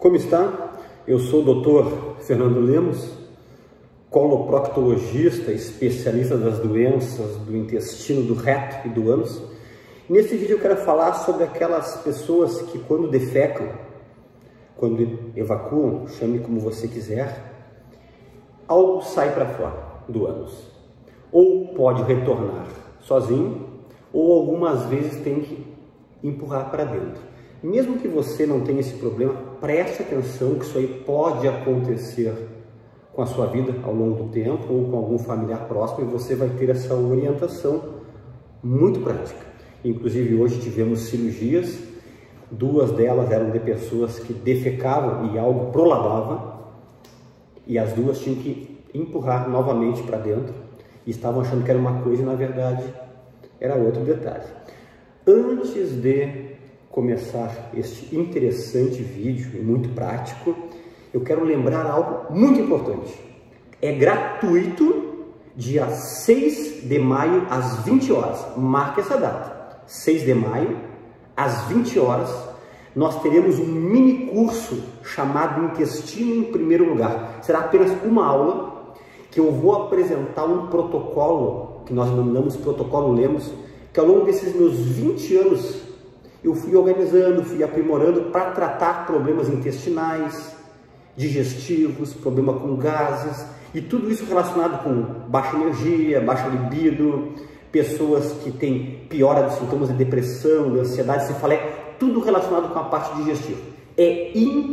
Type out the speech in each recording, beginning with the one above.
Como está? Eu sou o Dr. Fernando Lemos, coloproctologista, especialista das doenças do intestino, do reto e do ânus. Nesse vídeo eu quero falar sobre aquelas pessoas que quando defecam, quando evacuam, chame como você quiser, algo sai para fora do ânus. Ou pode retornar sozinho, ou algumas vezes tem que empurrar para dentro. Mesmo que você não tenha esse problema, preste atenção que isso aí pode acontecer com a sua vida ao longo do tempo ou com algum familiar próximo e você vai ter essa orientação muito prática. Inclusive hoje tivemos cirurgias, duas delas eram de pessoas que defecavam e algo prolabava e as duas tinham que empurrar novamente para dentro e estavam achando que era uma coisa e na verdade era outro detalhe. Antes de começar este interessante vídeo e muito prático, eu quero lembrar algo muito importante. É gratuito, dia 6 de maio às 20 horas. Marque essa data. 6 de maio às 20 horas, nós teremos um mini curso chamado Intestino em Primeiro Lugar. Será apenas uma aula que eu vou apresentar um protocolo, que nós denominamos Protocolo Lemos, que ao longo desses meus 20 anos eu fui organizando, fui aprimorando para tratar problemas intestinais, digestivos, problema com gases e tudo isso relacionado com baixa energia, baixa libido, pessoas que têm piora dos sintomas de depressão, de ansiedade, se fala, tudo relacionado com a parte digestiva. É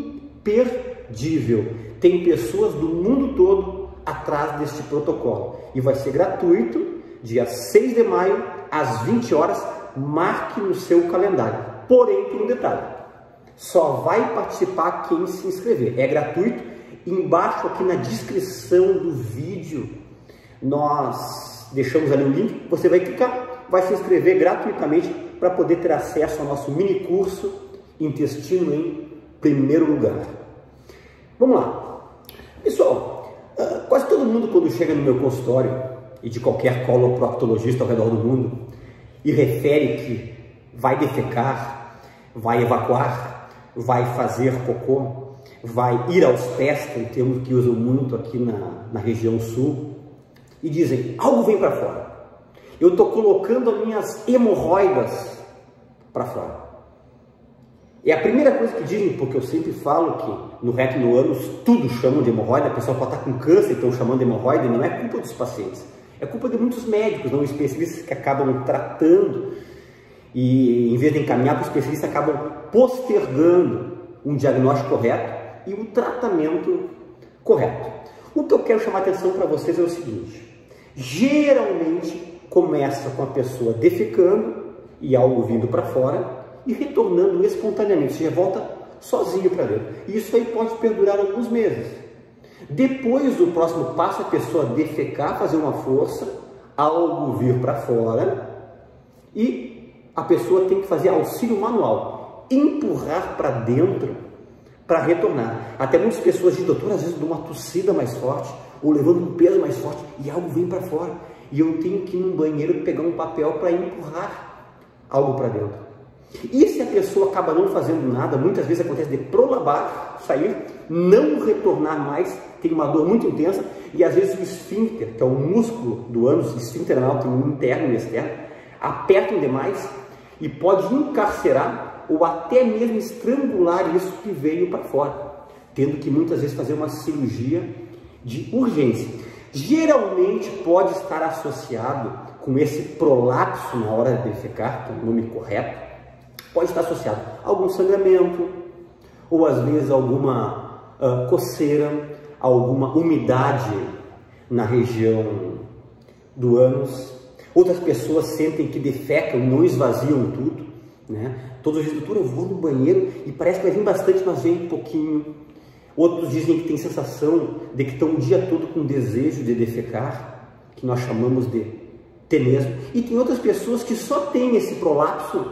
imperdível. Tem pessoas do mundo todo atrás deste protocolo e vai ser gratuito, dia 6 de maio, às 20 horas, marque no seu calendário. Porém, tem um detalhe, só vai participar quem se inscrever, é gratuito. Embaixo aqui na descrição do vídeo, nós deixamos ali o link, você vai clicar, vai se inscrever gratuitamente para poder ter acesso ao nosso mini curso Intestino em Primeiro Lugar. Vamos lá. Pessoal, quase todo mundo quando chega no meu consultório, e de qualquer coloproctologista ao redor do mundo, e refere que vai defecar, vai evacuar, vai fazer cocô, vai ir aos pés, que é um termo que usam muito aqui na região sul, e dizem, algo vem para fora. Eu estou colocando as minhas hemorroidas para fora. É a primeira coisa que dizem, porque eu sempre falo que no reto e no ânus tudo chamam de hemorroida, a pessoa pode estar com câncer e estão chamando de hemorroida, e não é culpa dos pacientes. É culpa de muitos médicos, não especialistas, que acabam tratando e, em vez de encaminhar para o especialista, acabam postergando um diagnóstico correto e o tratamento correto. O que eu quero chamar a atenção para vocês é o seguinte: geralmente começa com a pessoa defecando e algo vindo para fora e retornando espontaneamente, ou seja, volta sozinho para dentro. E isso aí pode perdurar alguns meses. Depois do próximo passo, a pessoa defecar, fazer uma força, algo vir para fora e a pessoa tem que fazer auxílio manual, empurrar para dentro para retornar. Até muitas pessoas dizem, doutor, às vezes dou uma tossida mais forte ou levando um peso mais forte e algo vem para fora e eu tenho que ir no banheiro pegar um papel para empurrar algo para dentro. E se a pessoa acaba não fazendo nada, muitas vezes acontece de prolabar, sair, não retornar mais, tem uma dor muito intensa e às vezes o esfíncter, que é o músculo do ânus, esfíncter anal, tem um interno e externo, apertam demais e pode encarcerar ou até mesmo estrangular isso que veio para fora, tendo que muitas vezes fazer uma cirurgia de urgência. Geralmente pode estar associado com esse prolapso na hora de defecar, que é o nome correto, pode estar associado a algum sangramento, ou às vezes alguma coceira, alguma umidade na região do ânus. Outras pessoas sentem que defecam e não esvaziam tudo, né? Todos dizem, doutor, eu vou no banheiro e parece que vai vir bastante, mas vem um pouquinho. Outros dizem que tem sensação de que estão o dia todo com desejo de defecar, que nós chamamos de tenesmo. E tem outras pessoas que só têm esse prolapso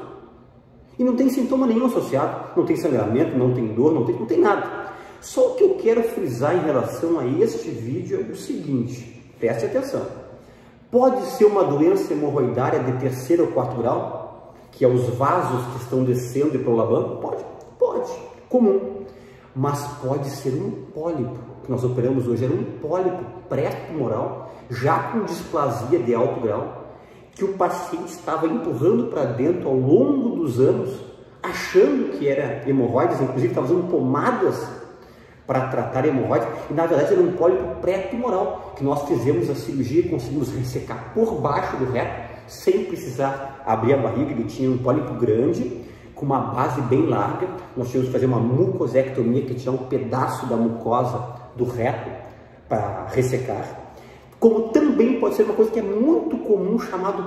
e não tem sintoma nenhum associado, não tem sangramento, não tem dor, não tem nada. Só o que eu quero frisar em relação a este vídeo é o seguinte, preste atenção. Pode ser uma doença hemorroidária de 3º ou 4º grau, que é os vasos que estão descendo e prolabando? Pode, comum. mas pode ser um pólipo. O que nós operamos hoje era um pólipo pré-tumoral, já com displasia de alto grau, que o paciente estava empurrando para dentro ao longo dos anos, achando que era hemorroides, inclusive estava usando pomadas para tratar hemorroides, e na verdade era um pólipo pré-tumoral, que nós fizemos a cirurgia e conseguimos ressecar por baixo do reto, sem precisar abrir a barriga. Ele tinha um pólipo grande, com uma base bem larga. Nós tivemos que fazer uma mucosectomia, que tinha um pedaço da mucosa do reto para ressecar. Como também pode ser uma coisa que é muito comum, chamado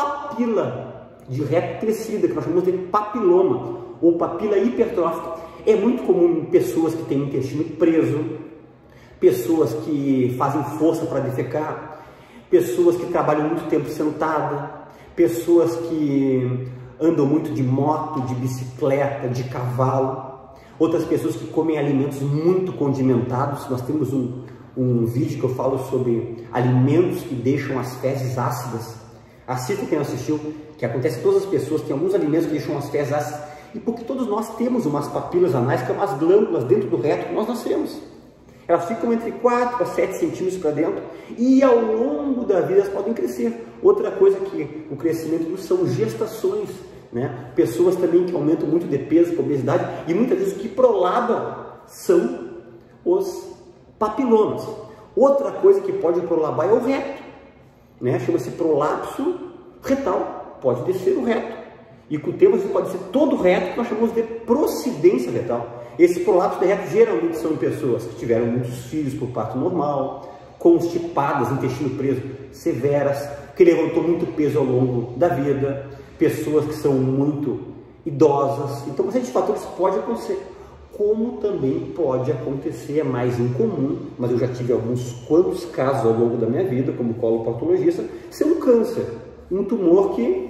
papila de reto crescida, que nós chamamos de papiloma, ou papila hipertrófica. É muito comum em pessoas que têm o intestino preso, pessoas que fazem força para defecar, pessoas que trabalham muito tempo sentada, pessoas que andam muito de moto, de bicicleta, de cavalo, outras pessoas que comem alimentos muito condimentados. Nós temos um vídeo que eu falo sobre alimentos que deixam as fezes ácidas. Assista quem não assistiu, que acontece em todas as pessoas, tem alguns alimentos que deixam as fezes ácidas, e porque todos nós temos umas papilas anais, que são umas glândulas dentro do reto que nós nascemos. Elas ficam entre 4 a 7 centímetros para dentro, e ao longo da vida elas podem crescer. Outra coisa que o crescimento são gestações, né? Pessoas também que aumentam muito de peso, com obesidade, e muitas vezes o que prolaba são os papilomas. Outra coisa que pode prolabar é o reto, né? Chama-se prolapso retal, pode descer o reto, e com o tempo você pode ser todo o reto, que nós chamamos de procedência retal. Esse prolapso de reto geralmente são pessoas que tiveram muitos filhos por parto normal, constipadas, intestino preso severas, que levantou muito peso ao longo da vida, pessoas que são muito idosas. Então, uma série de fatores pode acontecer. Como também pode acontecer, é mais incomum, mas eu já tive alguns quantos casos ao longo da minha vida, como coloproctologista, ser um câncer, um tumor que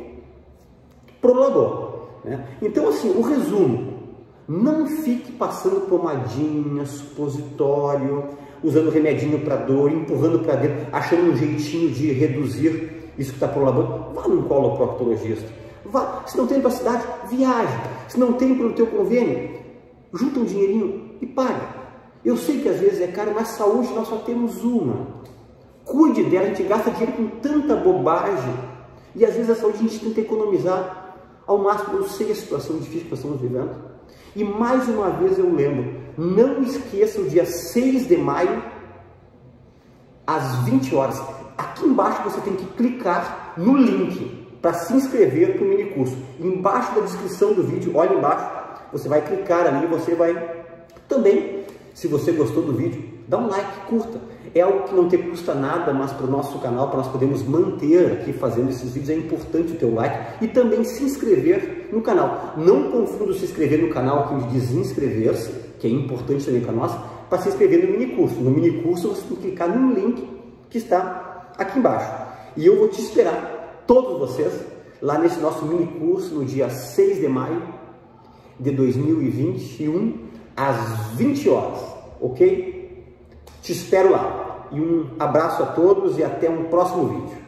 prolabou, né? Então, assim, o resumo: não fique passando pomadinha, supositório, usando remedinho para dor, empurrando para dentro, achando um jeitinho de reduzir isso que está prolabando. Vá num coloproctologista. Vá. Se não tem para a cidade, viaje. Se não tem pelo teu convênio, junta um dinheirinho e paga. Eu sei que às vezes é caro, mas saúde nós só temos uma. Cuide dela. A gente gasta dinheiro com tanta bobagem, e às vezes a saúde a gente tenta economizar ao máximo. Eu sei a situação difícil que nós estamos vivendo. E mais uma vez eu lembro, não esqueça o dia 6 de maio, às 20 horas. Aqui embaixo você tem que clicar no link para se inscrever para o mini curso. Embaixo da descrição do vídeo, olha embaixo, você vai clicar ali e você vai também, se você gostou do vídeo, dá um like, curta. É algo que não te custa nada, mas para o nosso canal, para nós podermos manter aqui fazendo esses vídeos, é importante o teu like e também se inscrever no canal. Não confunda se inscrever no canal que diz inscrever-se, que é importante também para nós, para se inscrever no mini curso. No mini curso você tem que clicar no link que está aqui embaixo. E eu vou te esperar, todos vocês, lá nesse nosso mini curso no dia 6 de maio de 2021, às 20 horas, ok? Te espero lá. E um abraço a todos e até um próximo vídeo.